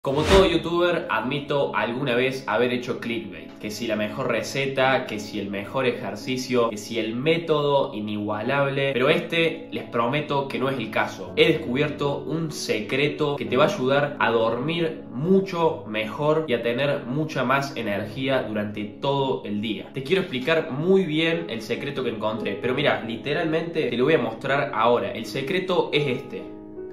Como todo youtuber, admito alguna vez haber hecho clickbait. Que si la mejor receta, que si el mejor ejercicio, que si el método inigualable. Pero les prometo que no es el caso. He descubierto un secreto que te va a ayudar a dormir mucho mejor y a tener mucha más energía durante todo el día. Te quiero explicar muy bien el secreto que encontré. Pero mira, literalmente te lo voy a mostrar ahora. El secreto es este.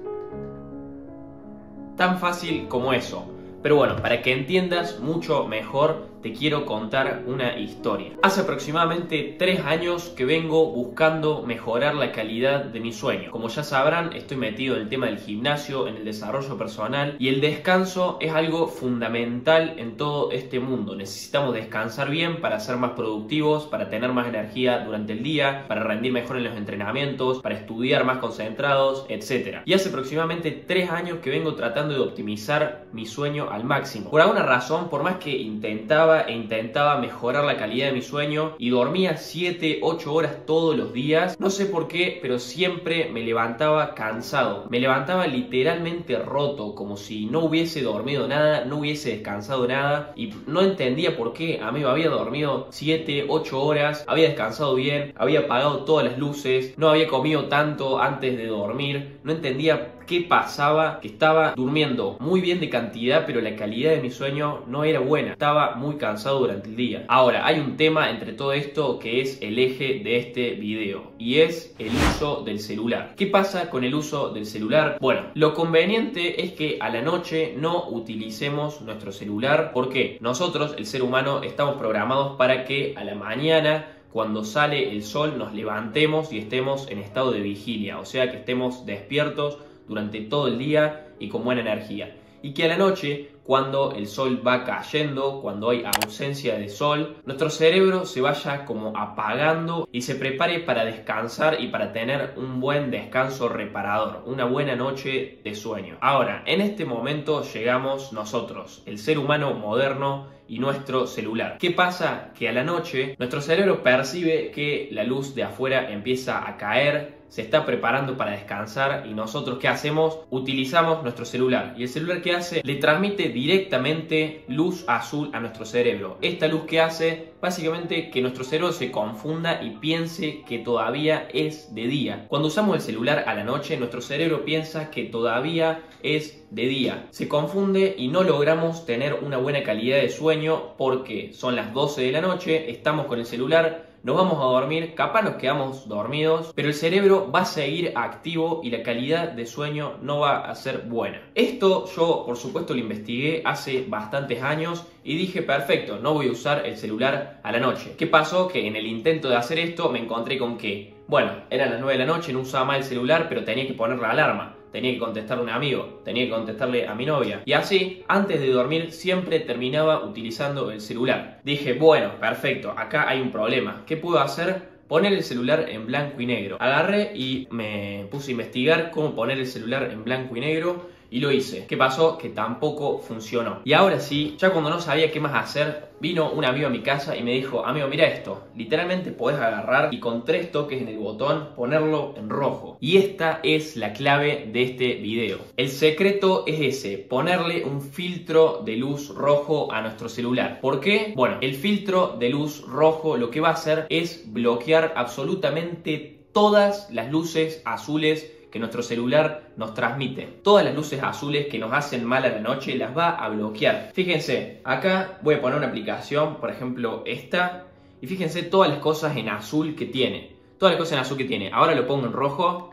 Tan fácil como eso. Pero bueno, para que entiendas mucho mejor, te quiero contar una historia. Hace aproximadamente 3 años que vengo buscando mejorar la calidad de mi sueño. Como ya sabrán, estoy metido en el tema del gimnasio, en el desarrollo personal, y el descanso es algo fundamental en todo este mundo. Necesitamos descansar bien para ser más productivos, para tener más energía durante el día, para rendir mejor en los entrenamientos, para estudiar más concentrados, etc. Y hace aproximadamente 3 años que vengo tratando de optimizar mi sueño al máximo. Por alguna razón, por más que intentaba mejorar la calidad de mi sueño y dormía 7-8 horas todos los días, no sé por qué, pero siempre me levantaba cansado. Me levantaba literalmente roto, como si no hubiese dormido nada, no hubiese descansado nada, y no entendía por qué. Amigo, había dormido 7-8 horas, había descansado bien, había apagado todas las luces, no había comido tanto antes de dormir, no entendía qué pasaba, que estaba durmiendo muy bien de cantidad, pero la calidad de mi sueño no era buena. Estaba muy cansado durante el día. Ahora, hay un tema entre todo esto que es el eje de este video, y es el uso del celular. ¿Qué pasa con el uso del celular? Bueno, lo conveniente es que a la noche no utilicemos nuestro celular. ¿Por qué? Nosotros, el ser humano, estamos programados para que a la mañana, cuando sale el sol, nos levantemos y estemos en estado de vigilia, o sea que estemos despiertos durante todo el día y con buena energía. Y que a la noche, cuando el sol va cayendo, cuando hay ausencia de sol, nuestro cerebro se vaya como apagando y se prepare para descansar y para tener un buen descanso reparador, una buena noche de sueño. Ahora, en este momento llegamos nosotros, el ser humano moderno, y nuestro celular. ¿Qué pasa? Que a la noche nuestro cerebro percibe que la luz de afuera empieza a caer, se está preparando para descansar, y nosotros ¿qué hacemos? Utilizamos nuestro celular. ¿Y el celular qué hace? Le transmite directamente luz azul a nuestro cerebro. Esta luz que hace, básicamente, que nuestro cerebro se confunda y piense que todavía es de día. Cuando usamos el celular a la noche, nuestro cerebro piensa que todavía es de día. Se confunde y no logramos tener una buena calidad de sueño porque son las 12 de la noche, estamos con el celular, nos vamos a dormir, capaz nos quedamos dormidos, pero el cerebro va a seguir activo y la calidad de sueño no va a ser buena. Esto yo, por supuesto, lo investigué hace bastantes años y dije, perfecto, no voy a usar el celular a la noche. ¿Qué pasó? Que en el intento de hacer esto me encontré con que, bueno, eran las 9 de la noche, no usaba más el celular, pero tenía que poner la alarma. Tenía que contestarle a un amigo, tenía que contestarle a mi novia. Y así, antes de dormir, siempre terminaba utilizando el celular. Dije, bueno, perfecto, acá hay un problema. ¿Qué puedo hacer? Poner el celular en blanco y negro. Agarré y me puse a investigar cómo poner el celular en blanco y negro. Y lo hice. ¿Qué pasó? Que tampoco funcionó. Y ahora sí, ya cuando no sabía qué más hacer, vino un amigo a mi casa y me dijo, amigo, mira esto. Literalmente podés agarrar y con 3 toques en el botón ponerlo en rojo. Y esta es la clave de este video. El secreto es ese, ponerle un filtro de luz rojo a nuestro celular. ¿Por qué? Bueno, el filtro de luz rojo lo que va a hacer es bloquear absolutamente todas las luces azules que nuestro celular nos transmite. Todas las luces azules que nos hacen mal a la noche las va a bloquear. Fíjense, acá voy a poner una aplicación, por ejemplo esta, y fíjense todas las cosas en azul que tiene. Todas las cosas en azul que tiene. Ahora lo pongo en rojo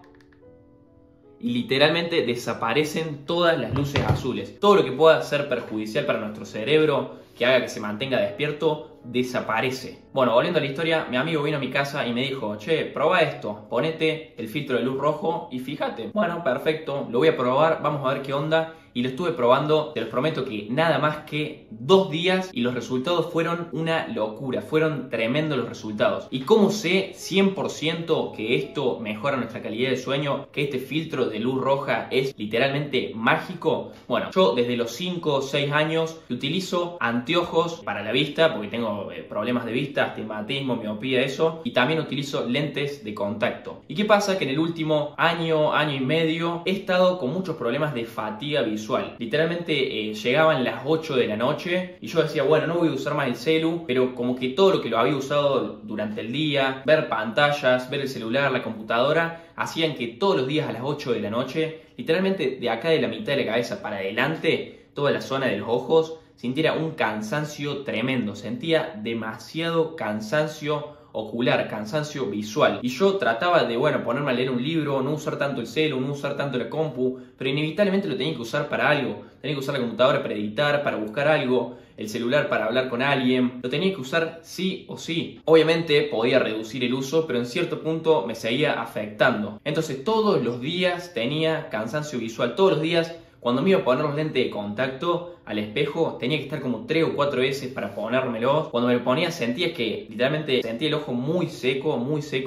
y literalmente desaparecen todas las luces azules. Todo lo que pueda ser perjudicial para nuestro cerebro, que haga que se mantenga despierto, desaparece. Bueno, volviendo a la historia, mi amigo vino a mi casa y me dijo, che, probá esto, ponete el filtro de luz rojo y fíjate. Bueno, perfecto, lo voy a probar, vamos a ver qué onda. Y lo estuve probando, te los prometo que nada más que 2 días y los resultados fueron una locura, fueron tremendos los resultados. ¿Y cómo sé 100% que esto mejora nuestra calidad de sueño, que este filtro de luz roja es literalmente mágico? Bueno, yo desde los 5 o 6 años utilizo anteojos para la vista, porque tengo problemas de vista, astigmatismo, miopía, eso, y también utilizo lentes de contacto. ¿Y qué pasa? Que en el último año, año y medio, he estado con muchos problemas de fatiga visual visual. Literalmente llegaban las 8 de la noche y yo decía, bueno, no voy a usar más el celu, pero como que todo lo que lo había usado durante el día, ver pantallas, ver el celular, la computadora, hacían que todos los días a las 8 de la noche, literalmente de acá de la mitad de la cabeza para adelante, toda la zona de los ojos, sintiera un cansancio tremendo. Sentía demasiado cansancio ocular, cansancio visual. Y yo trataba de, bueno, ponerme a leer un libro, no usar tanto el celu, no usar tanto la compu, pero inevitablemente lo tenía que usar para algo. Tenía que usar la computadora para editar, para buscar algo, el celular para hablar con alguien. Lo tenía que usar sí o sí. Obviamente podía reducir el uso, pero en cierto punto me seguía afectando. Entonces todos los días tenía cansancio visual. Todos los días, cuando me iba a poner los lentes de contacto al espejo, tenía que estar como 3 o 4 veces para ponérmelos. Cuando me lo ponía sentía que literalmente sentía el ojo muy seco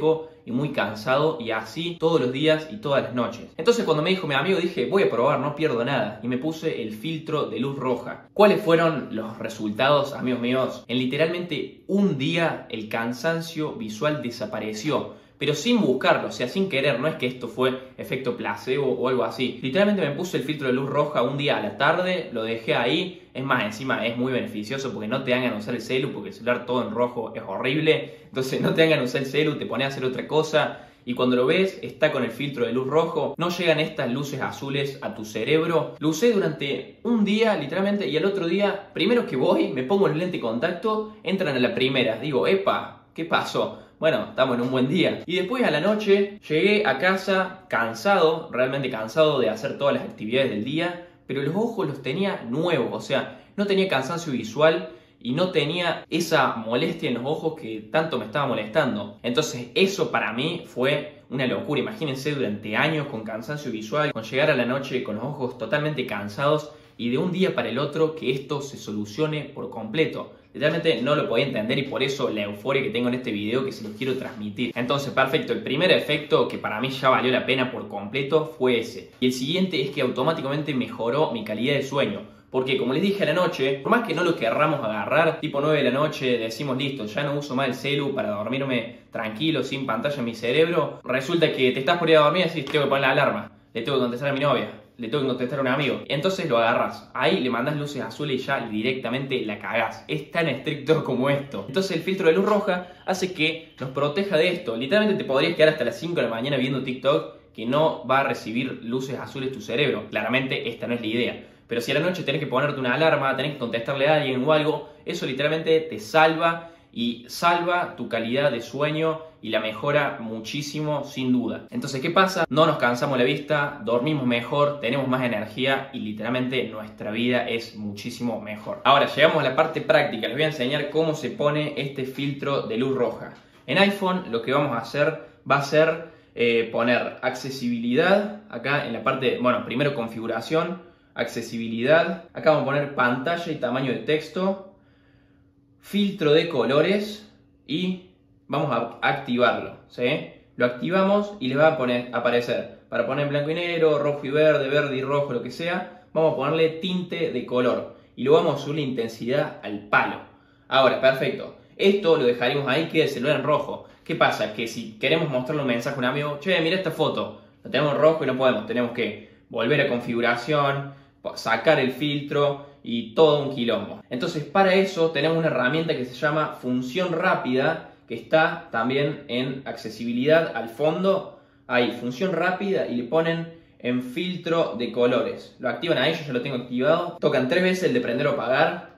y muy cansado, y así todos los días y todas las noches. Entonces cuando me dijo mi amigo, dije, voy a probar, no pierdo nada, y me puse el filtro de luz roja. ¿Cuáles fueron los resultados, amigos míos? En literalmente un día el cansancio visual desapareció, pero sin buscarlo, o sea, sin querer. No es que esto fue efecto placebo o algo así. Literalmente me puse el filtro de luz roja un día a la tarde, lo dejé ahí. Es más, encima es muy beneficioso porque no te dan ganas de usar el celu, porque el celular todo en rojo es horrible. Entonces no te dan ganas de usar el celu, te pones a hacer otra cosa. Y cuando lo ves, está con el filtro de luz rojo. No llegan estas luces azules a tu cerebro. Lo usé durante un día, literalmente, y al otro día, primero que voy, me pongo el lente de contacto, entran a la primera. Digo, epa, ¿qué pasó? Bueno, estamos en un buen día. Y después a la noche llegué a casa cansado, realmente cansado de hacer todas las actividades del día, pero los ojos los tenía nuevos, o sea, no tenía cansancio visual y no tenía esa molestia en los ojos que tanto me estaba molestando. Entonces eso para mí fue una locura. Imagínense durante años con cansancio visual, con llegar a la noche con los ojos totalmente cansados y de un día para el otro que esto se solucione por completo. Literalmente no lo podía entender y por eso la euforia que tengo en este video que se los quiero transmitir. Entonces, perfecto, el primer efecto que para mí ya valió la pena por completo fue ese. Y el siguiente es que automáticamente mejoró mi calidad de sueño. Porque como les dije a la noche, por más que no lo querramos agarrar, tipo 9 de la noche decimos listo, ya no uso más el celu para dormirme tranquilo, sin pantalla en mi cerebro, resulta que te estás por ir a dormir y decís, tengo que poner la alarma, le tengo que contestar a mi novia, le tengo que contestar a un amigo. Entonces lo agarras, ahí le mandás luces azules y ya directamente la cagás. Es tan estricto como esto. Entonces el filtro de luz roja hace que nos proteja de esto. Literalmente te podrías quedar hasta las 5 de la mañana viendo TikTok que no va a recibir luces azules tu cerebro. Claramente esta no es la idea. Pero si a la noche tenés que ponerte una alarma, tenés que contestarle a alguien o algo, eso literalmente te salva y salva tu calidad de sueño y la mejora muchísimo, sin duda. Entonces, ¿qué pasa? No nos cansamos la vista, dormimos mejor, tenemos más energía y literalmente nuestra vida es muchísimo mejor. Ahora, llegamos a la parte práctica. Les voy a enseñar cómo se pone este filtro de luz roja. En iPhone lo que vamos a hacer va a ser poner accesibilidad, acá en la parte, bueno, primero configuración, accesibilidad, acá vamos a poner pantalla y tamaño de texto, filtro de colores y vamos a activarlo, ¿sí? Lo activamos y les va a aparecer, para poner blanco y negro, rojo y verde, verde y rojo, lo que sea, vamos a ponerle tinte de color y lo vamos a subir la intensidad al palo. Ahora, perfecto, esto lo dejaremos ahí, que el celular en rojo. ¿Qué pasa? Que si queremos mostrarle un mensaje a un amigo, che, mira esta foto, lo tenemos en rojo y no podemos, tenemos que volver a configuración, sacar el filtro y todo un quilombo. Entonces para eso tenemos una herramienta que se llama función rápida, que está también en accesibilidad al fondo, ahí, función rápida, y le ponen en filtro de colores. Lo activan ahí, yo ya lo tengo activado, tocan 3 veces el de prender o apagar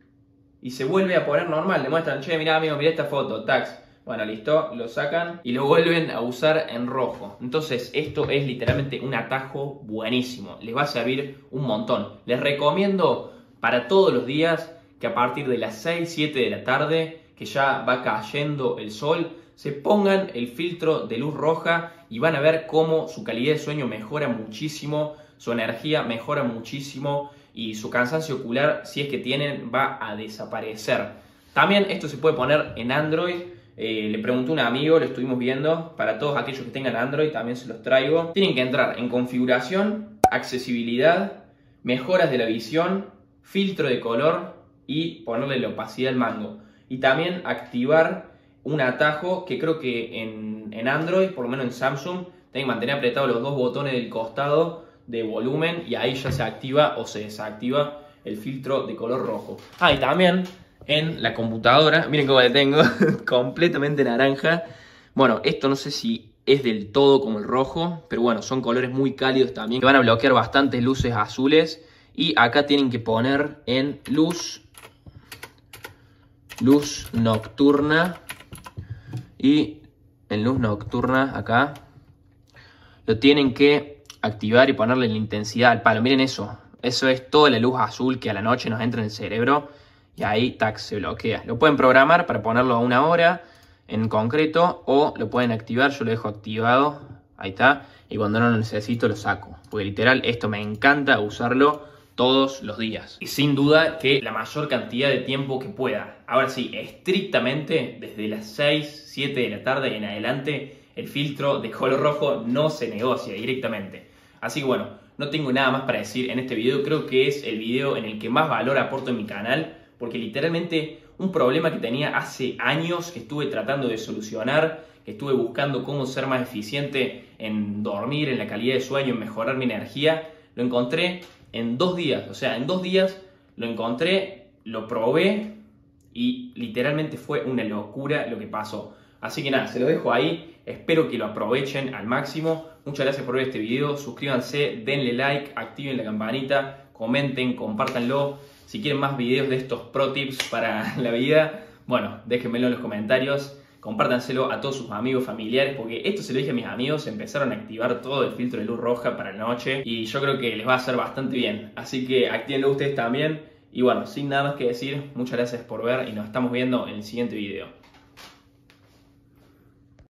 y se vuelve a poner normal. Le muestran, che, mirá amigo, mirá esta foto, tax. Bueno, listo, lo sacan y lo vuelven a usar en rojo. Entonces esto es literalmente un atajo buenísimo, les va a servir un montón. Les recomiendo para todos los días que a partir de las 6, 7 de la tarde, que ya va cayendo el sol, se pongan el filtro de luz roja y van a ver cómo su calidad de sueño mejora muchísimo, su energía mejora muchísimo y su cansancio ocular, si es que tienen, va a desaparecer. También esto se puede poner en Android. Le pregunté a un amigo, lo estuvimos viendo. Para todos aquellos que tengan Android también se los traigo. Tienen que entrar en configuración, accesibilidad, mejoras de la visión, filtro de color y ponerle la opacidad al mango. Y también activar un atajo que creo que en Android, por lo menos en Samsung, tienen que mantener apretados los 2 botones del costado de volumen y ahí ya se activa o se desactiva el filtro de color rojo. Ah, y también en la computadora, miren cómo le tengo, completamente naranja. Bueno, esto no sé si es del todo como el rojo, pero bueno, son colores muy cálidos también, que van a bloquear bastantes luces azules. Y acá tienen que poner en luz nocturna. Y en luz nocturna acá lo tienen que activar y ponerle la intensidad al palo. Miren eso. Eso es toda la luz azul que a la noche nos entra en el cerebro. Y ahí, tac, se bloquea. Lo pueden programar para ponerlo a 1 hora en concreto. O lo pueden activar. Yo lo dejo activado. Ahí está. Y cuando no lo necesito lo saco. Porque literal esto me encanta usarlo todos los días. Y sin duda que la mayor cantidad de tiempo que pueda. Ahora sí, estrictamente desde las 6, 7 de la tarde en adelante, el filtro de color rojo no se negocia directamente. Así que bueno, no tengo nada más para decir en este video. Creo que es el video en el que más valor aporto en mi canal, porque literalmente un problema que tenía hace años, que estuve tratando de solucionar, que estuve buscando cómo ser más eficiente en dormir, en la calidad de sueño, en mejorar mi energía, lo encontré en 2 días. O sea, en 2 días lo encontré, lo probé y literalmente fue una locura lo que pasó. Así que nada, se lo dejo ahí. Espero que lo aprovechen al máximo. Muchas gracias por ver este video. Suscríbanse, denle like, activen la campanita, comenten, compártanlo. Si quieren más videos de estos pro tips para la vida, bueno, déjenmelo en los comentarios. Compártanselo a todos sus amigos, familiares, porque esto se lo dije a mis amigos, empezaron a activar todo el filtro de luz roja para la noche y yo creo que les va a hacer bastante bien. Así que actívenlo ustedes también. Y bueno, sin nada más que decir, muchas gracias por ver y nos estamos viendo en el siguiente video.